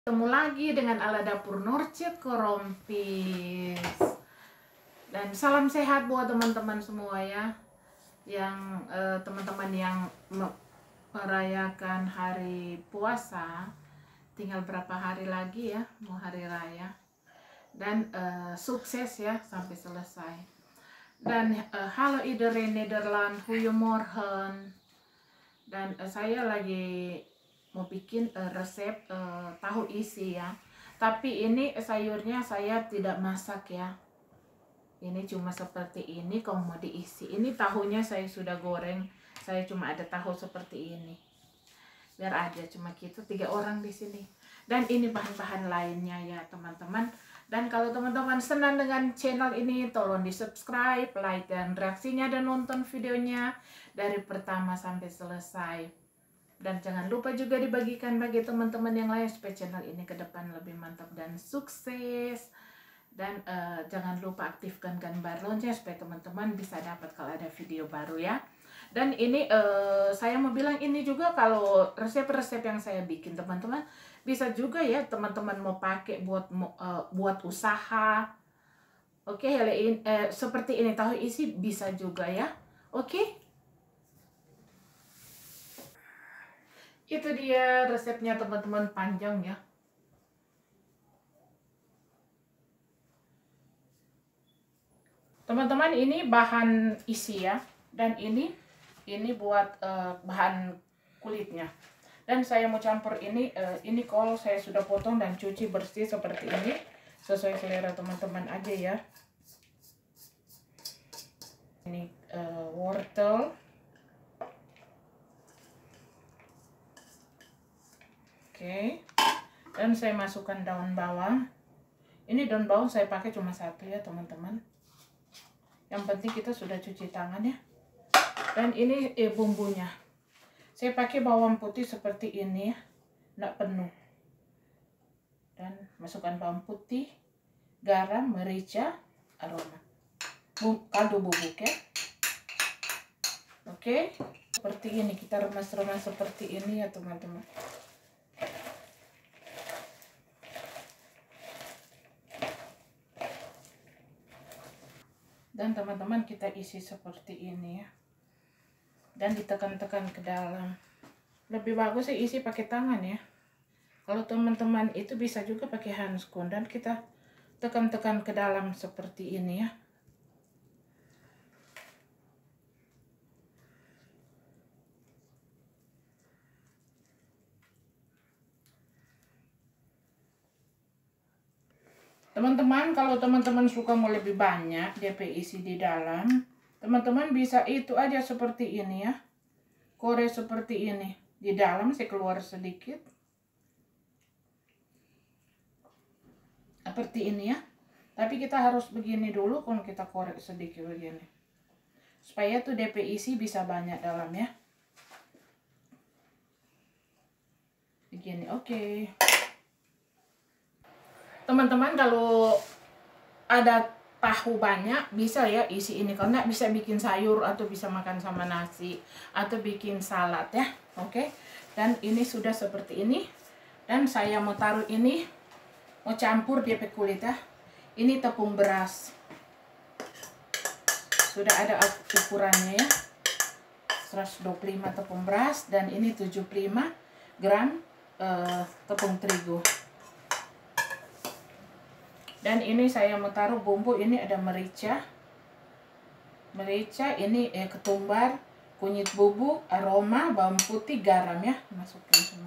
Ketemu lagi dengan ala dapur Norce Korompis. Dan salam sehat buat teman-teman semua ya. Yang teman-teman yang merayakan hari puasa. Tinggal berapa hari lagi ya mau hari raya. Dan sukses ya sampai selesai. Dan halo iedereen Nederland, goedemorgen. Dan saya lagi mau bikin resep tahu isi ya, tapi ini sayurnya saya tidak masak ya, ini cuma seperti ini. Kalau mau diisi, ini tahunya saya sudah goreng, saya cuma ada tahu seperti ini, biar aja cuma gitu 3 orang di sini. Dan ini bahan-bahan lainnya ya teman-teman. Dan kalau teman-teman senang dengan channel ini, tolong di subscribe, like, dan reaksinya, dan nonton videonya dari pertama sampai selesai. Dan jangan lupa juga dibagikan bagi teman-teman yang lain supaya channel ini ke depan lebih mantap dan sukses. Dan jangan lupa aktifkan gambar lonceng supaya teman-teman bisa dapat kalau ada video baru ya. Dan ini saya mau bilang ini juga, kalau resep-resep yang saya bikin teman-teman bisa juga ya teman-teman mau pakai buat usaha. Oke, seperti ini tahu isi bisa juga ya. Oke. Itu dia resepnya teman-teman, panjang ya. Teman-teman, ini bahan isi ya. Dan ini buat bahan kulitnya. Dan saya mau campur ini kol saya sudah potong dan cuci bersih seperti ini. Sesuai selera teman-teman aja ya. Ini wortel. Oke. Dan saya masukkan daun bawang. Ini daun bawang saya pakai cuma 1 ya teman-teman. Yang penting kita sudah cuci tangan ya. Dan ini bumbunya. Saya pakai bawang putih seperti ini ya. Nggak penuh. Dan masukkan bawang putih, garam, merica, aroma. Kaldu bubuk ya. Oke. Seperti ini. Kita remas-remas seperti ini ya teman-teman. Dan teman-teman kita isi seperti ini ya. Dan ditekan-tekan ke dalam. Lebih bagus sih isi pakai tangan ya. Kalau teman-teman itu bisa juga pakai handskun. Dan kita tekan-tekan ke dalam seperti ini ya. Teman-teman, kalau teman-teman suka mau lebih banyak DP isi di dalam, teman-teman bisa itu aja seperti ini ya. Korek seperti ini. Di dalam saya keluar sedikit. Seperti ini ya. Tapi kita harus begini dulu kalau kita korek sedikit begini. Supaya tuh DP isi bisa banyak dalam ya. Begini, oke. Teman-teman, kalau ada tahu banyak bisa ya isi ini. Kalau nggak bisa bikin sayur atau bisa makan sama nasi atau bikin salad ya. Oke. Dan ini sudah seperti ini. Dan saya mau taruh ini, mau campur DP kulit ya. Ini tepung beras. Sudah ada ukurannya ya. 125 tepung beras dan ini 75 gram tepung terigu. Dan ini saya mau taruh bumbu, ini ada merica. Merica, ini ketumbar, kunyit bubuk, aroma, bawang putih, garam ya. Masukin semua.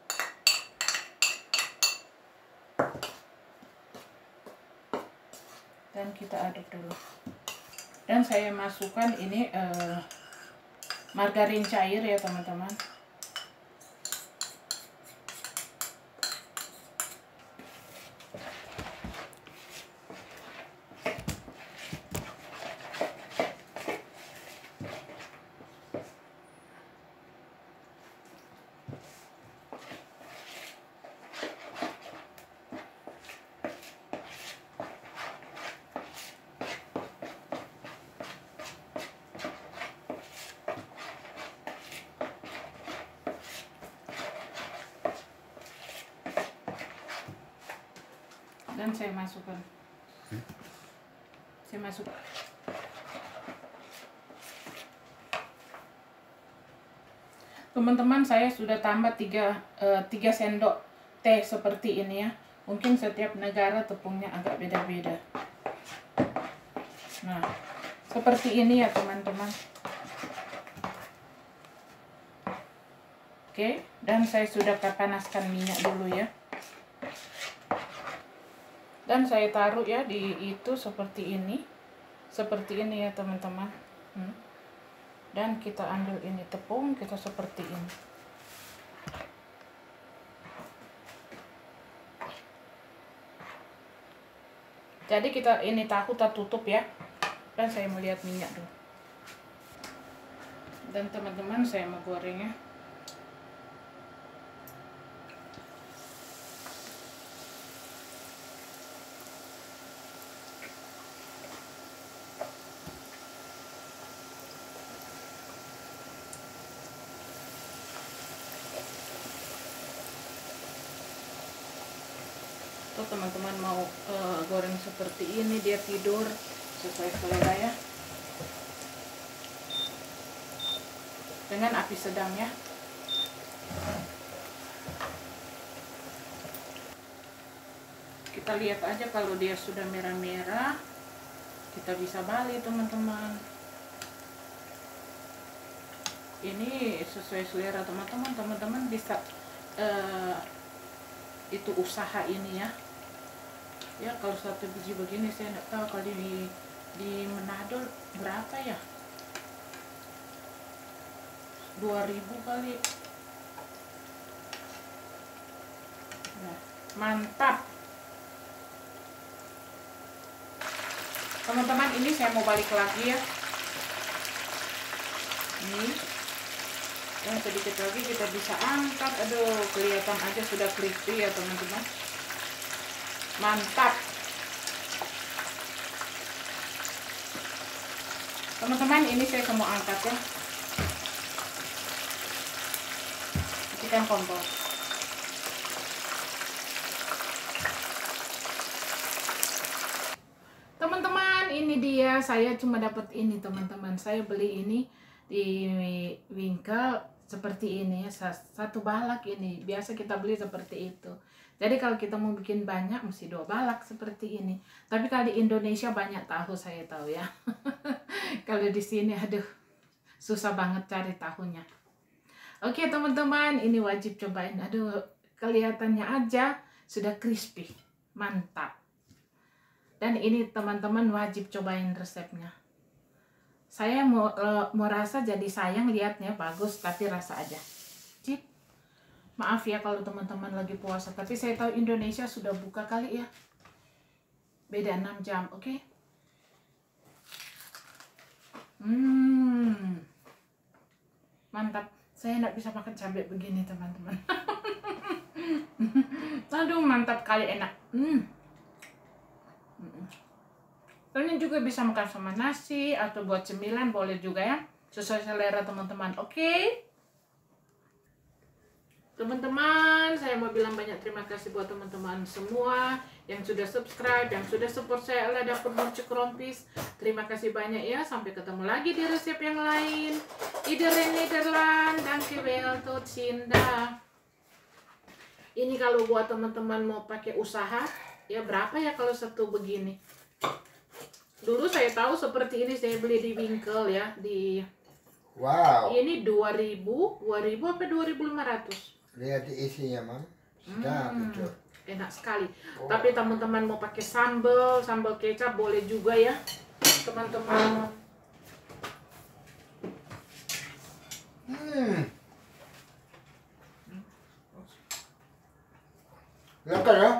Dan kita aduk dulu. Dan saya masukkan ini margarin cair ya teman-teman. Dan saya masukkan. Saya masuk. Teman-teman, saya sudah tambah 3 sendok teh seperti ini ya. Mungkin setiap negara tepungnya agak beda-beda. Nah, seperti ini ya teman-teman. Oke, dan saya sudah panaskan minyak dulu ya. Dan saya taruh ya di itu seperti ini. Seperti ini ya teman-teman. Dan kita ambil ini tepung, kita seperti ini. Jadi kita ini tahu kita tutup ya. Dan saya melihat minyak dulu. Dan teman-teman, saya mau goreng ya. Tuh teman-teman mau goreng seperti ini, dia tidur sesuai selera ya. Dengan api sedang ya. Kita lihat aja kalau dia sudah merah-merah, kita bisa balik teman-teman. Ini sesuai selera teman-teman. Teman-teman bisa itu usaha ini ya. Ya kalau 1 biji begini saya nggak tahu kalau di Manado berapa ya. 2000 kali. Nah, mantap. Teman-teman, ini saya mau balik lagi ya. Ini. Dan sedikit lagi kita bisa angkat. Aduh, kelihatan aja sudah crispy ya teman-teman. Mantap. Teman-teman, ini saya mau angkat ya. Matikan kompor. Teman-teman, ini dia. Saya cuma dapat ini teman-teman. Saya beli ini di Winkel seperti ini ya. 1 balak ini. Biasa kita beli seperti itu. Jadi kalau kita mau bikin banyak mesti 2 balak seperti ini. Tapi kalau di Indonesia banyak tahu, saya tahu ya. Kalau di sini aduh susah banget cari tahunya. Oke teman-teman, ini wajib cobain. Aduh, kelihatannya aja sudah crispy. Mantap. Dan ini teman-teman wajib cobain resepnya. Saya mau rasa jadi sayang lihatnya bagus, tapi rasa aja. Cip. Maaf ya kalau teman-teman lagi puasa, tapi saya tahu Indonesia sudah buka kali ya. Beda 6 jam, oke? Mantap. Saya nggak bisa makan cabai begini teman-teman. Aduh, mantap kali, enak. Kalian juga bisa makan sama nasi atau buat cemilan boleh juga ya. Sesuai selera teman-teman, oke? Teman-teman, saya mau bilang banyak terima kasih buat teman-teman semua yang sudah subscribe, yang sudah support saya oleh Dapur Borcu Krompis. Terima kasih banyak ya. Sampai ketemu lagi di resep yang lain. Iedereen Nederland, dankjewel, tot ziens. Ini kalau buat teman-teman mau pakai usaha, ya berapa ya kalau satu begini? Dulu saya tahu seperti ini saya beli di Winkel ya, di Wow. Ini 2000 apa 2500? Lihat isinya, Mam. Sedap itu. Enak sekali. Tapi teman-teman mau pakai sambal kecap boleh juga ya, teman-teman. Lekker ya?